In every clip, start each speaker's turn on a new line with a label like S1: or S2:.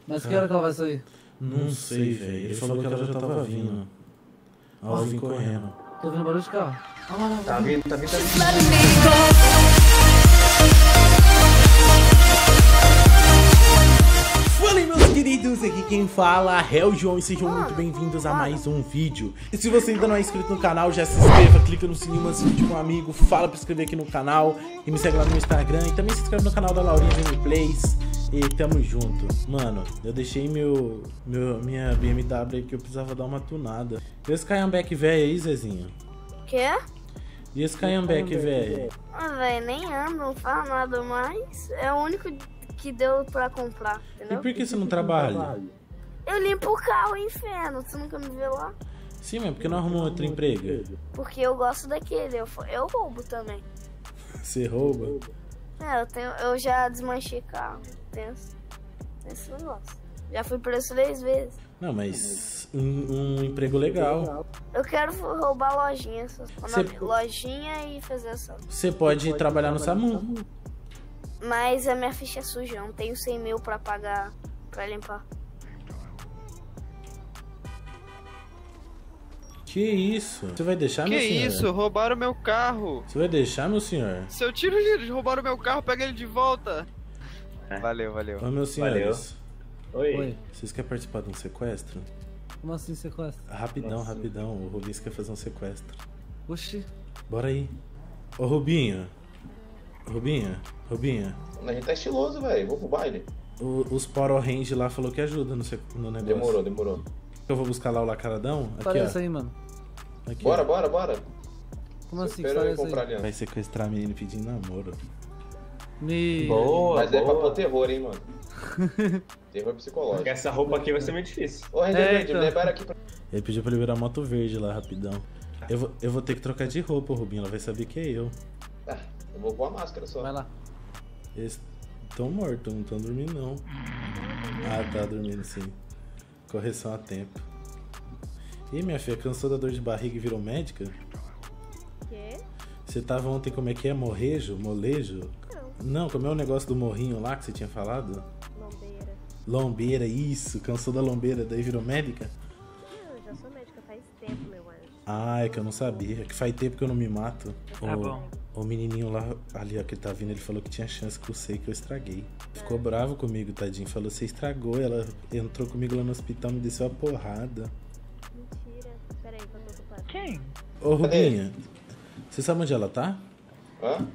S1: Mas que hora que ela vai sair?
S2: Não sei, velho. Ele falou que ela já tava vindo. Ela vim correndo.
S1: Tô ouvindo barulho de carro.
S3: Tá vindo.
S2: Fala aí, meus queridos, aqui quem fala é o João e sejam muito bem-vindos a mais um vídeo. E se você ainda não é inscrito no canal, já se inscreva, clica no sininho, manda esse vídeo com um amigo, fala pra inscrever aqui no canal e me segue lá no Instagram e também se inscreve no canal da Laurinha Gameplays. E tamo junto. Mano, eu deixei minha BMW aí que eu precisava dar uma tunada. E esse Cayambeque velho aí, Zezinho?
S4: Quê?
S2: E esse Cayambeque velho?
S4: Ah, velho, nem ando, não faz nada mais. É o único que deu pra comprar,
S2: E
S4: entendeu?
S2: por que você não trabalha?
S4: Eu limpo o carro, inferno. Você nunca me viu lá?
S2: Sim, mas por que não arrumou outro emprego?
S4: Porque eu gosto daquele. Eu roubo também.
S2: Você rouba?
S4: Eu já desmanchei carro. Tem esse negócio. Já fui preso 3 vezes.
S2: Não, mas um emprego legal.
S4: Eu quero roubar lojinha.
S2: Cê-
S4: Lojinha e fazer essa.
S2: Você pode trabalhar no SAMU.
S4: Mas a minha ficha é suja. Eu não tenho 100 mil pra pagar, pra limpar.
S2: Que isso? Você vai deixar,
S5: Que
S2: meu senhor?
S5: isso? Roubaram meu carro.
S2: Você vai deixar, meu senhor?
S5: Seu tiro, eles roubaram meu carro, pega ele de volta. Valeu.
S2: Ô, meus senhores.
S3: Oi.
S2: Vocês querem participar de um sequestro?
S1: Como assim sequestro?
S2: Rapidão. O Rubinho quer fazer um sequestro.
S1: Oxi.
S2: Bora aí. Ô, Rubinho.
S3: A gente tá estiloso, velho. Vou pro baile.
S2: Os Power Range lá falou que ajuda no negócio.
S3: Demorou.
S2: Eu vou buscar lá o lacradão. Aqui,
S1: Parece
S2: ó.
S1: aí, mano.
S2: Aqui,
S3: Bora.
S1: Como assim? Que
S3: Espera eu
S1: história é
S3: comprar
S1: essa aí?
S3: ali.
S2: Vai sequestrar a menina pedindo namoro.
S3: Mas é pra pôr terror, hein, mano. Terror psicológico.
S6: Porque essa roupa aqui vai ser muito difícil.
S3: Ô, Ranger Verde, me libera aqui pra...
S2: Ele pediu pra liberar a moto verde lá, rapidão. Eu vou ter que trocar de roupa, Rubinho. Ela vai saber que é eu.
S3: Ah, eu vou pôr a máscara só.
S1: Vai lá.
S2: Eles estão mortos, não estão dormindo não. Ah, tá dormindo sim. Correção a tempo. Ih, minha filha, cansou da dor de barriga e virou médica?
S4: Quê?
S2: Você tava ontem, como é que é? Molejo? Não, como é o negócio do morrinho lá que você tinha falado?
S7: Lombeira.
S2: Lombeira, isso. Cansou da lombeira, daí virou médica?
S7: Eu já sou médica faz tempo, meu anjo.
S2: Ah, é que eu não sabia. É que faz tempo que eu não me mato.
S5: Tá bom.
S2: O menininho lá, ali ó, que tá vindo, ele falou que tinha chance que eu sei que eu estraguei. Ficou bravo comigo, tadinho. Falou, você estragou. Ela entrou comigo lá no hospital, me desceu a porrada.
S7: Mentira. Pera aí, que eu tô ocupado.
S5: Quem?
S2: Ô, Rubinha, você sabe onde ela tá?
S3: Hã?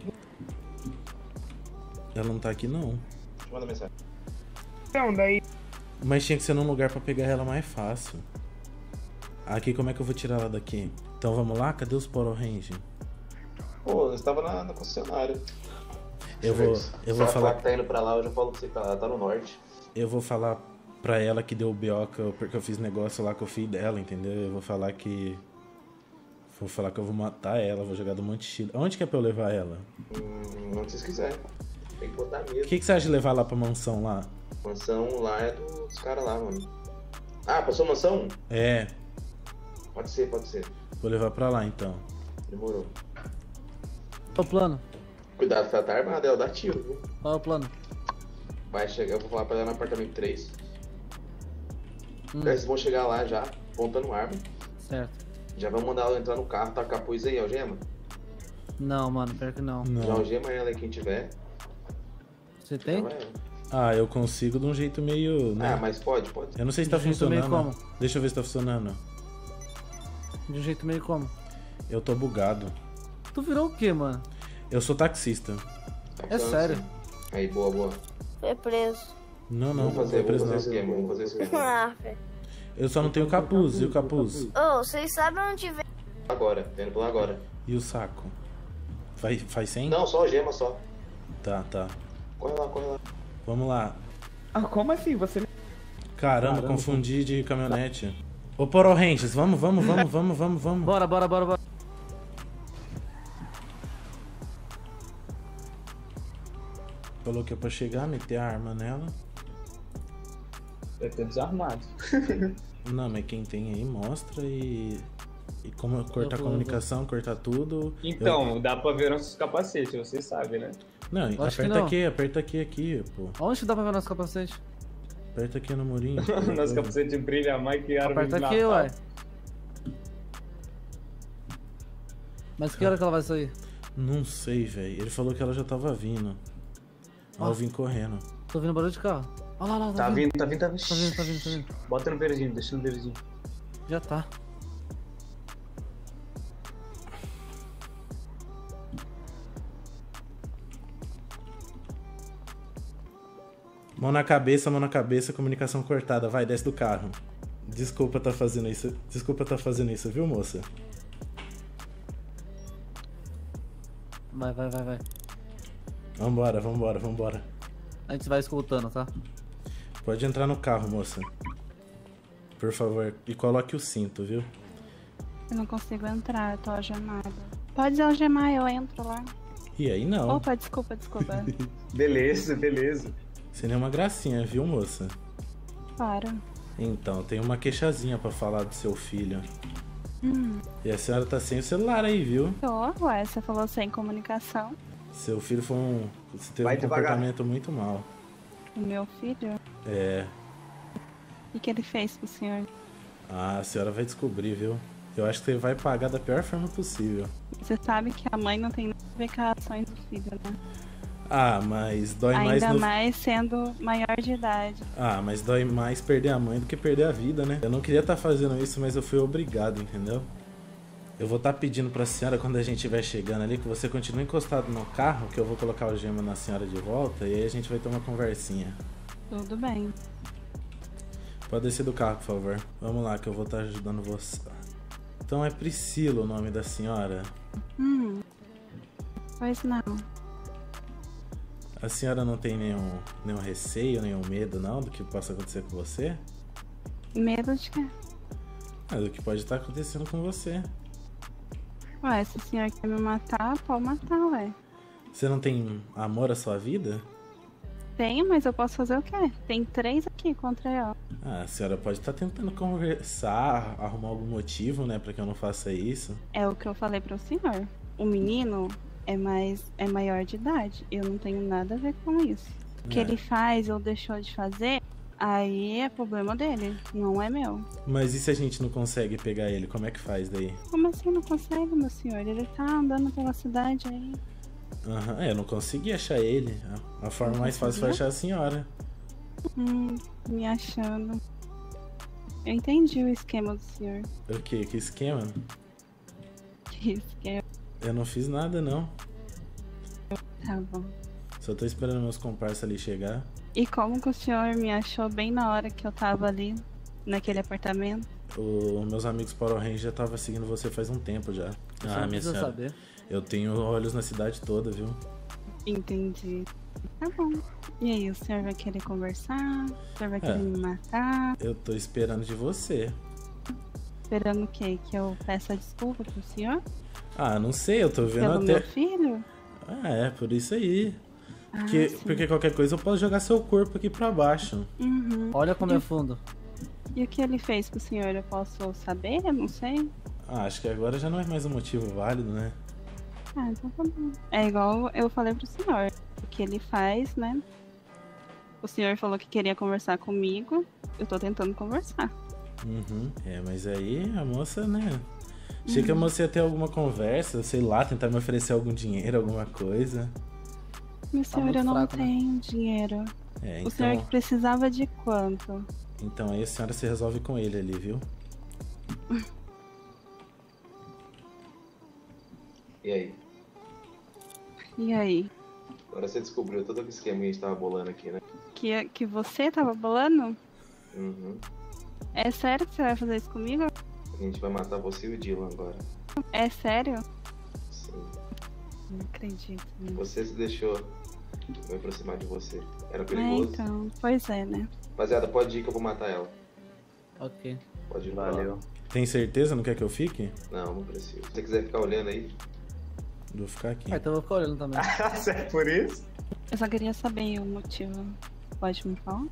S2: Ela não tá aqui, não.
S3: Manda mensagem.
S6: Então, daí...
S2: Mas tinha que ser num lugar pra pegar ela mais fácil. Aqui, como é que eu vou tirar ela daqui? Então vamos lá? Cadê os Power Range?
S3: Pô, eu estava na concessionária.
S2: Eu vou falar...
S3: que tá indo pra lá, eu já falo pra você que ela tá no norte.
S2: Eu vou falar pra ela que deu B.O. porque eu fiz negócio lá com o filho dela, entendeu? Eu vou falar que... Vou falar que eu vou matar ela, vou jogar do Monte Chile. Aonde que é pra eu levar ela?
S3: Onde vocês quiserem. Tem que botar
S2: O
S3: medo.
S2: que você acha de levar lá pra mansão lá?
S3: Mansão lá é dos caras lá, mano. Ah, passou mansão?
S2: É,
S3: Pode ser.
S2: vou levar pra lá então.
S3: Demorou.
S1: Qual o plano?
S3: Cuidado, ela tá armada, ela dá tiro, viu?
S1: Qual é o plano?
S3: Vai chegar, eu vou falar pra ela no apartamento 3.
S1: Hum.
S3: Eles vão chegar lá já, apontando arma.
S1: Certo.
S3: Já vão mandar ela entrar no carro, tá capuz aí, algema.
S1: Não, mano, pior que não.
S3: Já
S2: Não.
S3: algema ela aí, quem tiver.
S1: Você tem?
S3: Chama ela.
S2: Ah, eu consigo de um jeito meio... né?
S3: Ah, mas pode.
S2: Eu não sei se tá
S1: De um jeito meio
S2: funcionando.
S1: como?
S2: Deixa eu ver se tá funcionando.
S1: De um jeito meio como?
S2: Eu tô bugado.
S1: Tu virou o quê, mano?
S2: Eu sou taxista.
S3: Tá
S1: É
S3: funcionando
S1: sério?
S3: assim. Aí, boa.
S4: Foi preso.
S2: Não,
S3: Vamos fazer
S2: preso não.
S3: esquema, vamos fazer esquema.
S4: Ah, velho.
S2: Eu só não tenho capuz. E o capuz?
S4: Ô, vocês sabem onde vem?
S3: Agora, tá indo pra lá agora.
S2: E o saco? Faz 100?
S3: Não, só algema só.
S2: Tá.
S3: Corre lá.
S2: Vamos lá.
S6: Ah, como assim? Você...
S2: Caramba, confundi de caminhonete. Ô, Power Rangers, vamos.
S1: Bora.
S2: Falou que é pra chegar, meter a arma nela.
S6: Deve ter desarmado.
S2: Não, mas quem tem aí mostra e como cortar a
S1: vou.
S2: comunicação, cortar tudo.
S6: Então, dá pra ver nossos capacetes, você sabe, né?
S2: Não,
S1: Acho que não.
S2: aperta aqui, pô.
S1: Onde que dá pra ver nosso capacete?
S2: Aperta aqui no murinho.
S6: Nosso capacete brilha mais que árvore de
S1: Aperta
S6: Natal.
S1: aqui, ué. Mas que hora que ela vai sair?
S2: Não sei, velho. Ele falou que ela já tava vindo. Ó, eu vim correndo.
S1: Tô ouvindo barulho de carro. Olha lá,
S6: Tá vindo, tá vindo, tá vindo.
S1: Tá vindo, tá vindo, tá vindo.
S6: Bota no verdinho, deixa no verdinho.
S1: Já tá.
S2: Mão na cabeça, comunicação cortada. Vai, desce do carro. Desculpa tá fazendo isso, viu, moça?
S1: Vai.
S2: Vambora.
S1: A gente vai escutando, tá?
S2: Pode entrar no carro, moça. Por favor. E coloque o cinto, viu?
S8: Eu não consigo entrar, eu tô algemada. Pode algemar, eu entro lá.
S2: E aí não.
S8: Opa, desculpa.
S6: Beleza.
S2: Sem nenhuma gracinha, viu, moça?
S8: Para.
S2: Então, tem uma queixazinha pra falar do seu filho. E a senhora tá sem o celular aí, viu?
S8: Ué, você falou sem comunicação.
S2: Seu filho teve
S6: Vai
S2: um
S6: devagar.
S2: comportamento muito mal.
S8: O meu filho?
S2: É.
S8: O que ele fez pro senhor?
S2: Ah, a senhora vai descobrir, viu? Eu acho que você vai pagar da pior forma possível.
S8: Você sabe que a mãe não tem nada a ver com as ações do filho, né?
S2: Ah, mas dói mais
S8: Ainda
S2: no...
S8: mais sendo maior de idade.
S2: Ah, mas dói mais perder a mãe do que perder a vida, né? Eu não queria estar fazendo isso, mas eu fui obrigado, entendeu? Eu vou estar pedindo pra senhora, quando a gente estiver chegando ali, que você continue encostado no carro, que eu vou colocar o gema na senhora de volta, e aí a gente vai ter uma conversinha.
S8: Tudo bem.
S2: Pode descer do carro, por favor. Vamos lá, que eu vou estar ajudando você. Então é Priscila o nome da senhora?
S8: Pois não.
S2: A senhora não tem nenhum receio, nenhum medo, não, do que possa acontecer com você?
S8: Medo de quê?
S2: Ah, do que pode estar acontecendo com você.
S8: Ué, se o senhor quer me matar, pode matar, ué.
S2: Você não tem amor à sua vida?
S8: Tenho, mas eu posso fazer o quê? Tem 3 aqui contra eu.
S2: Ah, a senhora pode estar tentando conversar, arrumar algum motivo, né, pra que eu não faça isso.
S8: É o que eu falei pro senhor. O menino é maior de idade. Eu não tenho nada a ver com isso. O que ele faz ou deixou de fazer, aí é problema dele, não é meu.
S2: Mas e se a gente não consegue pegar ele? Como é que faz daí?
S8: Como assim não consegue, meu senhor? Ele tá andando pela cidade aí.
S2: Aham, eu não consegui achar ele. A forma mais fácil foi achar a senhora.
S8: Me achando. Eu entendi o esquema do senhor.
S2: O quê? Que esquema?
S8: Que esquema.
S2: Eu não fiz nada, não.
S8: Tá bom.
S2: Só tô esperando meus comparsas ali chegar.
S8: E como que o senhor me achou bem na hora que eu tava ali, naquele apartamento?
S2: Meus amigos Power Rangers já estavam seguindo você faz um tempo já.
S1: Você
S2: Ah,
S1: não
S2: minha
S1: precisa
S2: senhora.
S1: saber.
S2: Eu tenho olhos na cidade toda, viu?
S8: Entendi. Tá bom. E aí, o senhor vai querer conversar? O senhor vai querer me matar?
S2: Eu tô esperando de você.
S8: Esperando o quê? Que eu peça desculpa pro senhor?
S2: Ah, não sei, eu tô vendo
S8: Pelo
S2: até...
S8: meu filho?
S2: Ah, é, por isso aí.
S8: Ah,
S2: Porque qualquer coisa eu posso jogar seu corpo aqui pra baixo.
S1: Olha como é fundo.
S8: E o que ele fez pro senhor? Eu posso saber? Eu não sei.
S2: Ah, acho que agora já não é mais um motivo válido, né?
S8: Ah, então tá bom. É igual eu falei pro senhor. O que ele faz, né? O senhor falou que queria conversar comigo. Eu tô tentando conversar.
S2: É, mas aí a moça, né? Achei que a moça ia ter alguma conversa, sei lá, tentar me oferecer algum dinheiro, alguma coisa.
S8: Meu senhor,
S1: muito
S8: eu não
S1: fraco, né?
S8: tenho dinheiro.
S2: É,
S8: O senhor que precisava de quanto?
S2: então aí a senhora se resolve com ele ali, viu?
S3: E aí?
S8: E aí?
S3: Agora você descobriu todo o esquema que a gente tava bolando aqui, né?
S8: Que você tava bolando?
S3: Uhum.
S8: É sério que você vai fazer isso comigo?
S3: A gente vai matar você e o Dylan agora.
S8: É sério?
S3: Sim.
S8: Não acredito. Né?
S3: Você se deixou me aproximar de você. Era
S8: É,
S3: perigoso.
S8: então. Pois é, né?
S3: Rapaziada, pode ir que eu vou matar ela.
S1: Ok.
S3: Pode ir pra lá.
S2: Tem certeza? Não quer que eu fique?
S3: Não, não preciso. Se você quiser ficar olhando aí,
S2: Vou ficar aqui.
S1: Ah, então eu vou ficar olhando também.
S6: É por isso?
S8: Eu só queria saber o motivo. Pode me falar?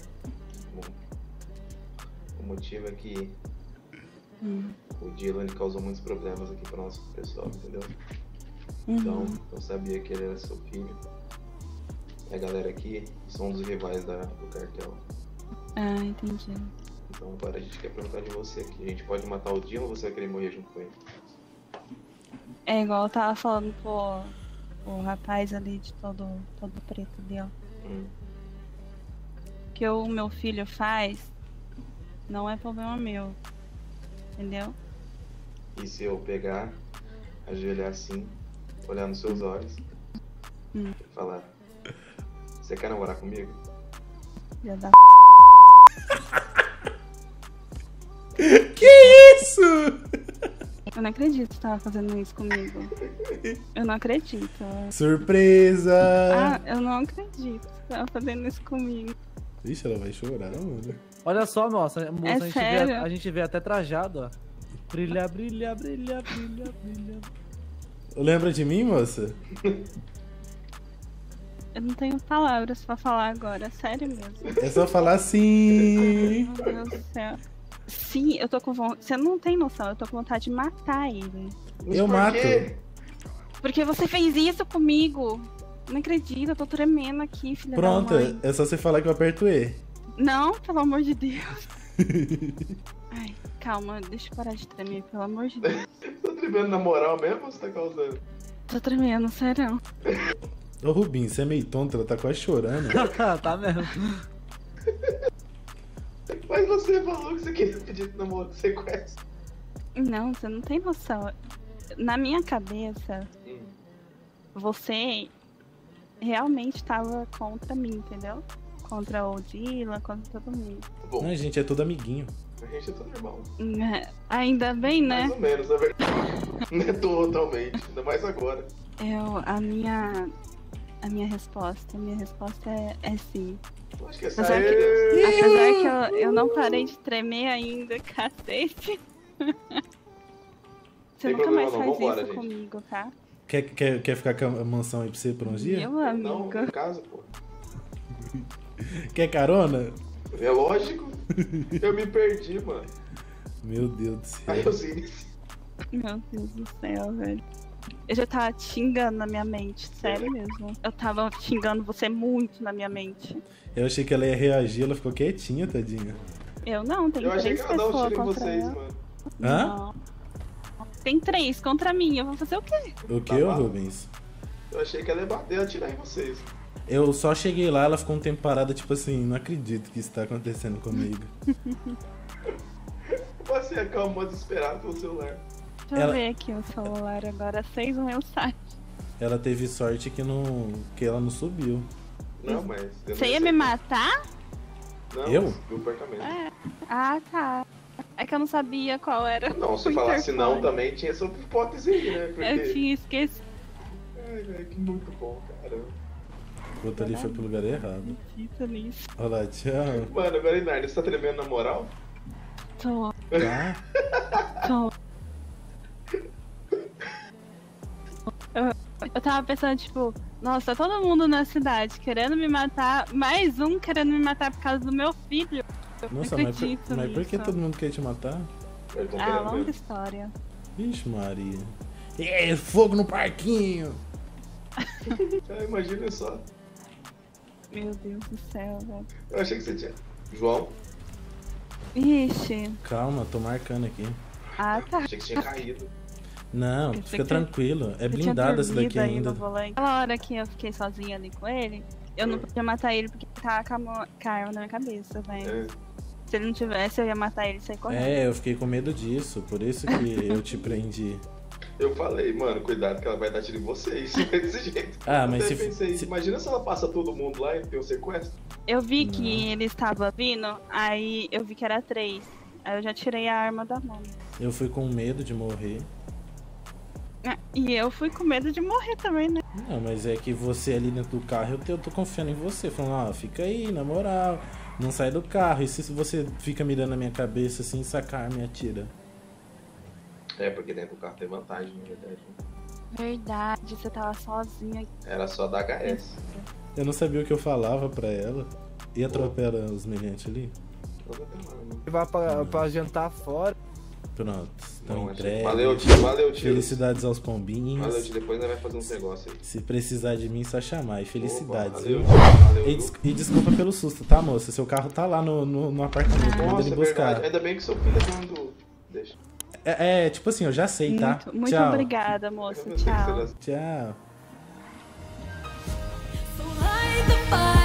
S3: o motivo é que o Dylan ele causou muitos problemas aqui pro nosso pessoal, entendeu? Então, eu sabia que ele era seu filho. E a galera aqui são um dos rivais do cartel.
S8: Ah, entendi.
S3: Então agora a gente quer perguntar de você aqui. A gente pode matar o Dylan ou você vai querer morrer junto com ele?
S8: É igual eu tava falando pro o rapaz ali de todo preto ali, ó. O que o meu filho faz não é problema meu. Entendeu?
S3: E se eu pegar, ajoelhar assim, olhar nos seus olhos e falar: você quer namorar comigo?
S8: Já dá.
S2: Que isso?
S8: Eu não acredito que você tava fazendo isso comigo. Eu não acredito.
S2: Surpresa!
S8: Ah, eu não acredito que você tava fazendo isso comigo.
S2: Ixi, ela vai chorar, mano.
S1: Olha só, moça,
S8: sério?
S1: a gente vê até trajado, ó. Brilha, brilha, brilha, brilha, brilha.
S2: Lembra de mim, moça?
S8: Eu não tenho palavras pra falar agora, sério mesmo.
S2: É só falar assim.
S8: Meu Deus do céu. Sim, eu tô com vontade. Você não tem noção, eu tô com vontade de matar ele.
S3: Mas
S2: Eu
S3: por
S2: mato.
S3: quê?
S8: Porque você fez isso comigo. Não acredito, eu tô tremendo aqui, filha
S2: Pronto,
S8: da mãe.
S2: é só você falar que eu aperto E.
S8: Não, pelo amor de Deus. Ai, calma, deixa eu parar de tremer, pelo amor de Deus.
S3: Tá tremendo na moral mesmo ou você tá causando?
S8: Tô tremendo, sério.
S2: Ô Rubinho, você é meio tonto, ela tá quase chorando.
S1: Tá mesmo.
S3: Mas você falou que você queria pedir namoro de sequestro.
S8: Não, você não tem noção. Na minha cabeça, você realmente tava contra mim, entendeu? Contra o Dylan, contra todo mundo.
S3: Bom,
S2: Não, gente, é tudo amiguinho.
S3: a gente é tudo irmão.
S8: Ainda bem, né?
S3: Mais ou menos, na verdade. Não é totalmente, ainda mais agora.
S8: A minha resposta é sim.
S3: Eu acho que essa
S8: Apesar que eu não parei de tremer ainda, cacete. Você
S3: Tem
S8: nunca
S3: problema
S8: mais
S3: não,
S8: faz
S3: vambora,
S8: isso
S3: gente.
S8: comigo, tá?
S2: Quer ficar com a mansão aí pra você por uns dias?
S8: Meu
S3: Não,
S8: amigo.
S3: em casa, pô.
S2: Quer carona?
S3: É lógico. Eu me perdi, mano.
S2: Meu Deus do céu.
S3: Aí eu sim.
S8: Meu Deus do céu, velho. Eu já tava te xingando na minha mente, sério mesmo. Eu tava xingando você muito na minha mente.
S2: Eu achei que ela ia reagir, ela ficou quietinha, tadinha.
S8: Eu não, tem
S3: Eu achei
S8: três
S3: que ela ia dar um
S8: pessoas
S3: tiro em
S8: contra
S3: vocês,
S8: ela.
S3: mano.
S2: Hã?
S8: Não. Tem 3 contra mim, eu vou fazer o quê?
S2: O que,
S3: Tá
S2: ô
S3: bom.
S2: Rubens?
S3: Eu achei que ela ia bater e atirar em vocês.
S2: Eu só cheguei lá, ela ficou um tempo parada, tipo assim, não acredito que isso tá acontecendo comigo.
S3: Você acalmou desesperado pelo celular.
S8: Deixa
S2: Ela-
S8: eu ver aqui o celular agora, 6 mensagens.
S2: Ela teve sorte que ela não subiu.
S3: Não, mas... eu não
S8: Você ia
S3: sei.
S8: me matar?
S3: Não,
S2: Eu?
S3: do apartamento.
S8: Ah, tá. É que eu não sabia qual era.
S3: Não, se
S8: o
S3: falasse não
S8: interfone.
S3: também tinha essa outra hipótese aí, né? Porque...
S8: Eu tinha esquecido.
S3: Ai, velho, que muito bom, caramba.
S2: O outro ali foi pro lugar errado.
S8: Nisso.
S2: Olha lá, tchau.
S3: Mano, agora, Inardi, você tá tremendo na moral?
S8: Tô.
S2: Tá?
S8: Eu tava pensando, tipo, nossa, todo mundo na cidade querendo me matar, mais um querendo me matar por causa do meu filho. Eu
S2: Nossa,
S8: não
S2: mas
S8: acredito
S2: por que
S8: nisso.
S2: todo mundo quer te matar?
S3: Eles tão
S8: Ah,
S3: querendo
S8: longa
S3: mesmo.
S8: história.
S2: Vixe, Maria. É, fogo no parquinho!
S3: Imagina só.
S8: Meu Deus do céu, velho.
S3: Eu achei que você tinha. João,
S8: Ixi.
S2: Calma, tô marcando aqui.
S8: Ah, tá.
S3: achei que você tinha caído.
S2: Não,
S8: Pensei
S2: fica
S8: que
S2: tranquilo. É
S8: Eu tinha
S2: blindado essa
S8: dormido
S2: daqui
S8: aí
S2: ainda.
S8: no volante. Aquela hora que eu fiquei sozinha ali com ele, eu não podia matar ele porque tava com a arma na minha cabeça, velho.
S3: É.
S8: Se ele não tivesse, eu ia matar ele e sair correndo.
S2: É, eu fiquei com medo disso, por isso que eu te prendi.
S3: Eu falei, mano, cuidado que ela vai dar tiro em vocês. Desse jeito.
S2: Ah, mas
S3: Até
S2: se-
S3: pensei,
S2: se-
S3: imagina se ela passa todo mundo lá e tem um sequestro.
S8: Eu vi
S2: Não.
S8: que ele estava vindo, aí eu vi que era 3. Aí eu já tirei a arma da mão.
S2: Eu fui com medo de morrer.
S8: E eu fui com medo de morrer também, né?
S2: Não, mas é que você ali dentro do carro, eu tô confiando em você. Falando, fica aí, na moral. Não sai do carro. E se você fica mirando na minha cabeça assim, sacar a arma e atira?
S3: É, porque dentro do carro tem vantagem, na verdade.
S8: Verdade, você tava sozinha.
S3: Era só da HS.
S2: Eu não sabia o que eu falava pra ela. E atropela os meliantes ali?
S3: Não vai ter nada, não.
S5: Vai pra jantar fora.
S2: Pronto, estão
S3: Não,
S2: entregues.
S3: valeu, tio. Valeu, tio.
S2: Felicidades aos pombinhos.
S3: Valeu, tio. Depois nós vai fazer uns negócios aí.
S2: Se precisar de mim, só chamar. E felicidades,
S3: Opa,
S2: viu?
S3: valeu, tio. Valeu,
S2: E, e desculpa pelo susto, tá, moça? Seu carro tá lá no apartamento, manda
S3: Nossa,
S2: ele
S3: é
S2: buscar.
S3: verdade. Ainda bem que seu filho é dono. Deixa.
S2: Tipo assim, eu já sei, tá?
S8: Muito
S2: Tchau.
S8: obrigada, moça.
S3: Eu não sei que
S8: Tchau.
S3: você
S2: Tchau.
S9: So light the fire.